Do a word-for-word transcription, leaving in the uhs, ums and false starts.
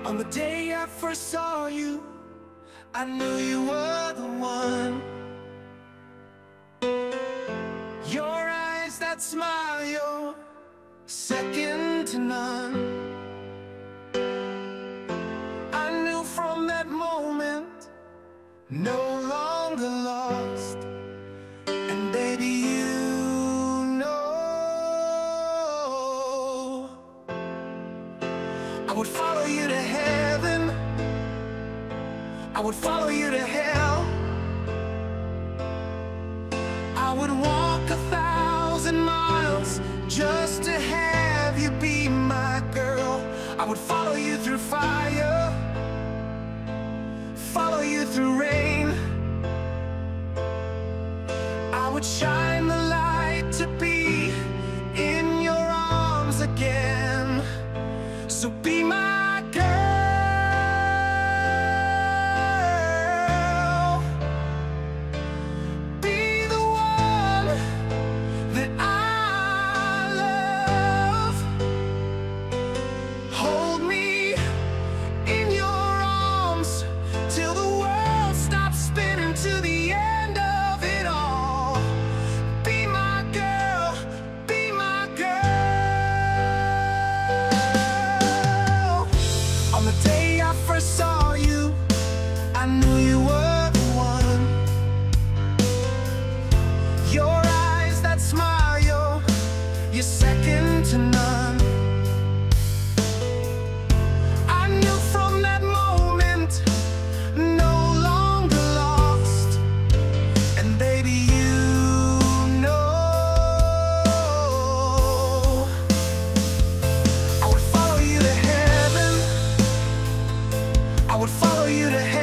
On the day I first saw you, I knew you were the one. Your eyes that smile, you're second to none. I knew from that moment, no longer lost. And baby, you know I would follow you to heaven, I would follow you to hell. I would walk a thousand miles just to have you be my girl. I would follow you through fire, follow you through rain. I would shine the light to be in your arms again. So be my girl, be the one that I love. Hold me in your arms till the world stops spinning, to the end of it all. Be my girl, be my girl. On the day I first saw you, I knew you were the one. Your eyes that smile, you're, you're second to none. I knew from that moment, no longer lost. And baby, you know I would follow you to heaven, I would follow you to hell.